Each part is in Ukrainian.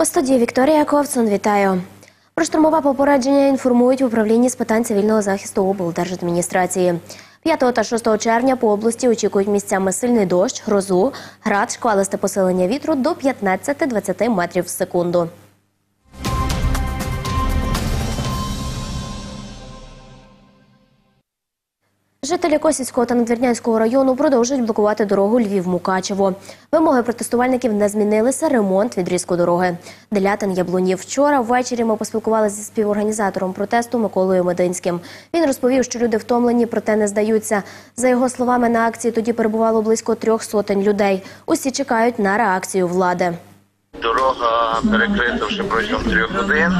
У студії Вікторія Ковцун. Вітаю. Про штормове попередження інформують в управлінні з питань цивільного захисту облдержадміністрації. 5 та 6 червня по області очікують місцями сильний дощ, грозу, град, шквалисте посилення вітру до 15-20 метрів в секунду. Жителі Косівського та Надвірнянського району продовжують блокувати дорогу Львів-Мукачево. Вимоги протестувальників не змінилися – ремонт відрізку дороги. Делятин-Яблунів. Вчора ввечері ми поспілкувалися зі співорганізатором протесту Миколою Мединським. Він розповів, що люди втомлені, проте не здаються. За його словами, на акції тоді перебувало близько 300 людей. Усі чекають на реакцію влади. Дорога перекрита вже протягом 3 годин.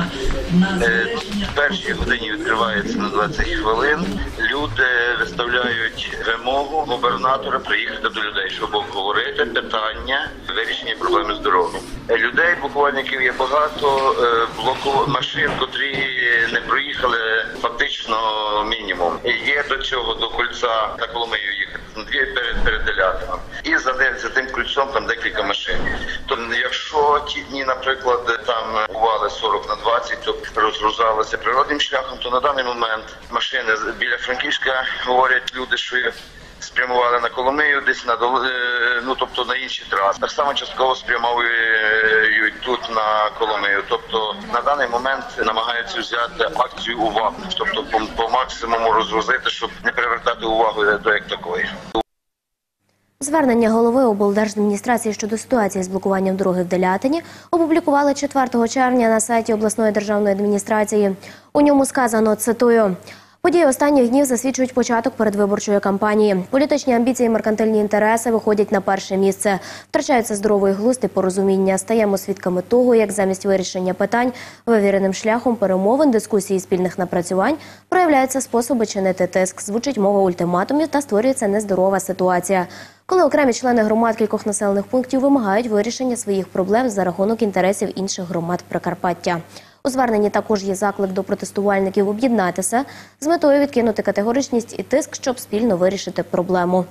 В першій годині відкривається на 20 хвилин. Люди виставляють вимогу губернатора приїхати до людей, щоб обговорити питання вирішення проблеми з дорогою. Людей, блокувальників є багато, машин, котрі не проїхали фактично мінімум. Є до цього, до кольця на Коломию їхати, перед Делятином. І за тим кольцом там декілька машин. То якщо ті дні, наприклад, там бували 40 на 20, то розгрузалися природним шляхом, то на даний момент машини біля Франківська, говорять люди, що спрямували на Коломию, десь тобто на інші траси. Так само частково спрямовують тут на Коломию. Тобто на даний момент намагаються взяти акцію уваги, тобто по максимуму розгрузити, щоб не привертати увагу до як такої. Звернення голови облдержадміністрації щодо ситуації з блокуванням дороги в Делятині опублікували 4 червня на сайті обласної державної адміністрації. У ньому сказано, цитую: «Події останніх днів засвідчують початок передвиборчої кампанії. Політичні амбіції і меркантильні інтереси виходять на перше місце. Втрачається здоровий глузд і порозуміння. Стаємо свідками того, як замість вирішення питань вивіреним шляхом перемовин, дискусій і спільних напрацювань проявляються способи чинити тиск, звучить мова ультиматумів та створюється нездорова ситуація, коли окремі члени громад кількох населених пунктів вимагають вирішення своїх проблем за рахунок інтересів інших громад Прикарпаття». У зверненні також є заклик до протестувальників об'єднатися з метою відкинути категоричність і тиск, щоб спільно вирішити проблему.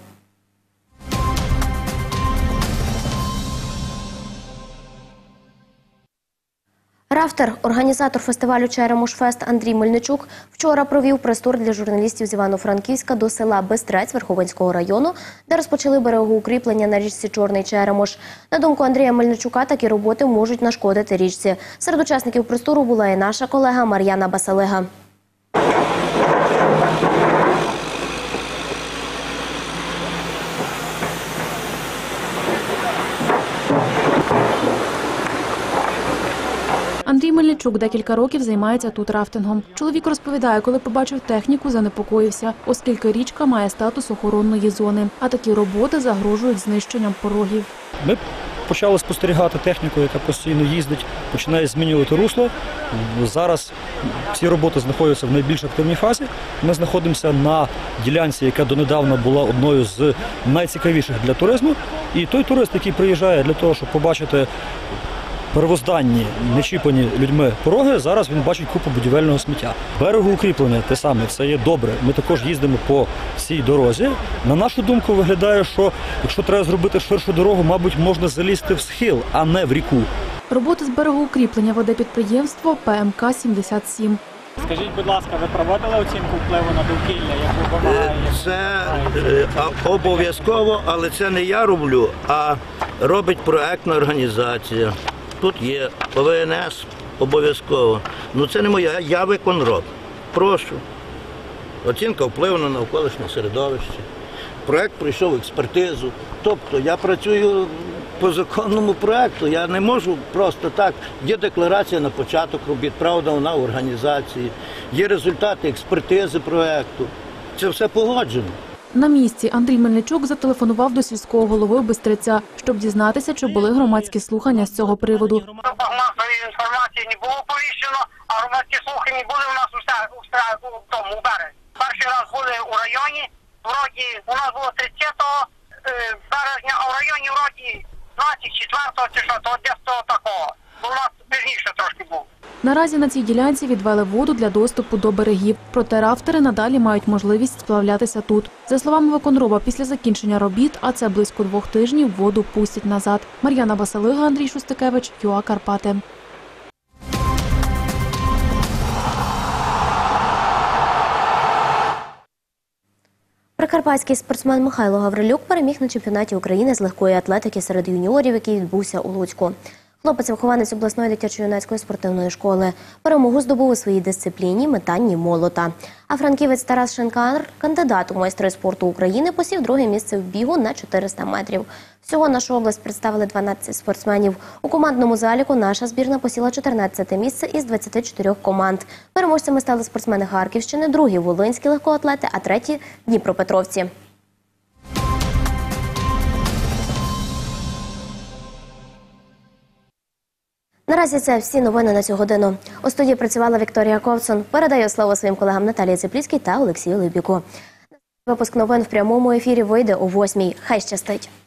Рафтер, організатор фестивалю «Черемош-фест» Андрій Мельничук вчора провів прес-тур для журналістів з Івано-Франківська до села Бистрець Верховинського району, де розпочали берегоукріплення на річці Чорний Черемош. На думку Андрія Мельничука, такі роботи можуть нашкодити річці. Серед учасників прес-туру була і наша колега Мар'яна Басалига. Андрій Мельничук декілька років займається тут рафтингом. Чоловік розповідає, коли побачив техніку, занепокоївся, оскільки річка має статус охоронної зони, а такі роботи загрожують знищенням порогів. Ми почали спостерігати техніку, яка постійно їздить, починає змінювати русло. Зараз ці роботи знаходяться в найбільш активній фазі. Ми знаходимося на ділянці, яка донедавна була одною з найцікавіших для туризму. І той турист, який приїжджає для того, щоб побачити первозданні, нечіпані людьми пороги, зараз він бачить купу будівельного сміття. Берегоукріплення те саме, це є добре. Ми також їздимо по цій дорозі. На нашу думку, виглядає, що якщо треба зробити ширшу дорогу, мабуть, можна залізти в схил, а не в ріку. Роботи з берегоукріплення веде підприємство ПМК-77. Скажіть, будь ласка, ви проводили оцінку впливу на довкілля, яку вимагає? Це обов'язково, але це не я роблю, а робить проектна організація. Тут є ОВНС обов'язково. Ну це не моя, я виконроб. Прошу. Оцінка впливу на навколишнє середовище. Проект пройшов експертизу. Тобто я працюю по законному проекту. Я не можу просто так. Є декларація на початок робіт, правда, вона в організації. Є результати експертизи проекту. Це все погоджено. На місці Андрій Мельничук зателефонував до сільського голови Бистриця, щоб дізнатися, чи були громадські слухання з цього приводу. Масової інформації не було повіщено, а громадські слухання були у нас у березні. Перший раз були у районі, вроді у нас було 30 березня, а в районі вроді 24-го чи що, то десь того такого. Бо у нас пізніше трошки був. Наразі на цій ділянці відвели воду для доступу до берегів. Проте рафтери надалі мають можливість сплавлятися тут. За словами виконроба, після закінчення робіт, а це близько 2 тижнів, воду пустять назад. Мар'яна Басалига, Андрій Шустикевич, ЮА Карпати. Прикарпатський спортсмен Михайло Гаврилюк переміг на чемпіонаті України з легкої атлетики серед юніорів, який відбувся у Луцьку. Хлопець – вихованець обласної дитячо-юнацької спортивної школи. Перемогу здобув у своїй дисципліні – метанні молота. А франківець Тарас Шинкар, кандидат у майстри спорту України, посів друге місце в бігу на 400 метрів. Всього нашу область представили 12 спортсменів. У командному заліку наша збірна посіла 14-те місце із 24 команд. Переможцями стали спортсмени Харківщини, другі – волинські легкоатлети, а треті – дніпропетровці. Наразі це всі новини на цю годину. У студії працювала Вікторія Ковцун. Передаю слово своїм колегам Наталії Цеплівській та Олексію Либіку. Випуск новин в прямому ефірі вийде о 8:00. Хай щастить!